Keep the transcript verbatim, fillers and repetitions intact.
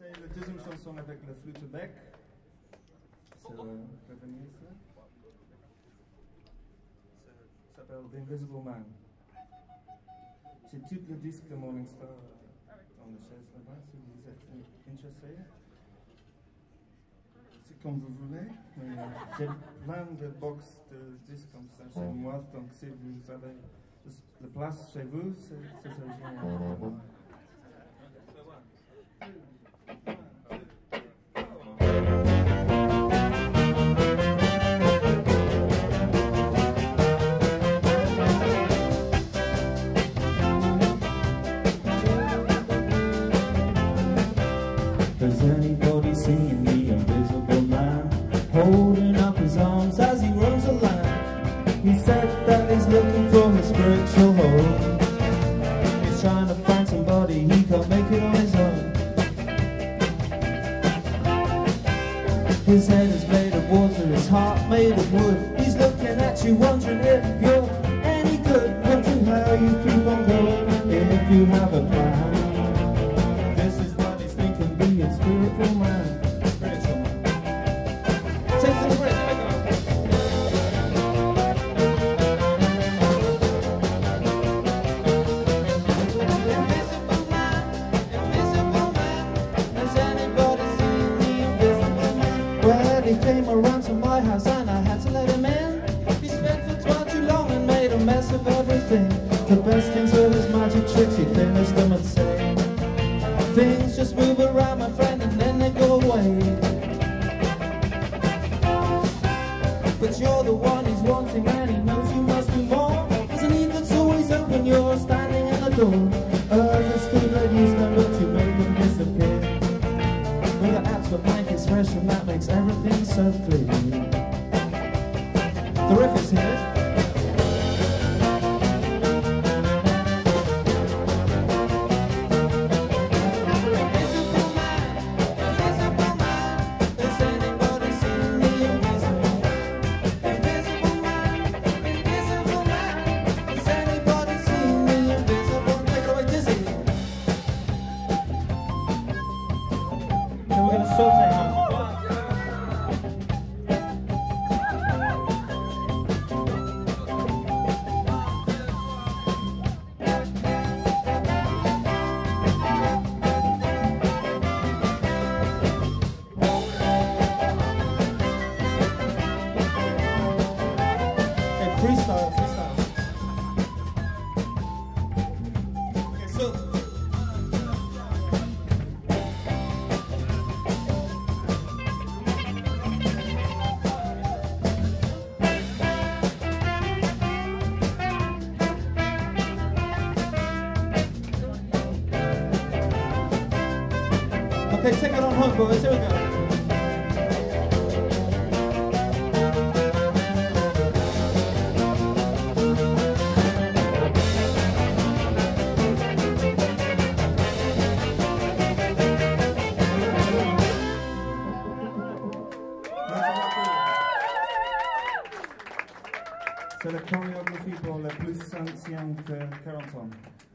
C'est la deuxième chanson avec la flûte bec. C'est le revenir ça. Ça s'appelle The Invisible Man. J'ai tout le disque de Morning Star dans la chaise là-bas, si vous êtes intéressé. C'est comme vous voulez. Mais, euh, j'ai plein de box de disques comme ça chez moi, donc si vous avez la place chez vous, c'est génial. Does anybody seen the invisible man holding up his arms as he roams the land? He said that he's looking for his spiritual home. He's trying to find somebody, he can't make it on his own. His head is made of water, his heart made of wood. He's looking at you wondering if you're any good, wondering how you keep on going if you have a plan. Spiritual man, spiritual man. Take to the bridge, make it Invisible man, invisible man. Has anybody seen the invisible man? Well, he came around to my house and I had to let him in. He spent for far too long and made a mess of everything. The best things are his magic tricks, he finished them and said, things just move around, my friend, and then they go away. But you're the one he's wanting and he knows you must be more. There's a need that's always open, you're standing in the door. Understood that you stand up, you made them disappear. Well, the apps were blank expression, that makes everything so clear. The riff is here. Freestyle, freestyle. Okay, so okay, take it on home, boys. Here we go. C'est la chorégraphie pour la plus ancienne de quarante ans.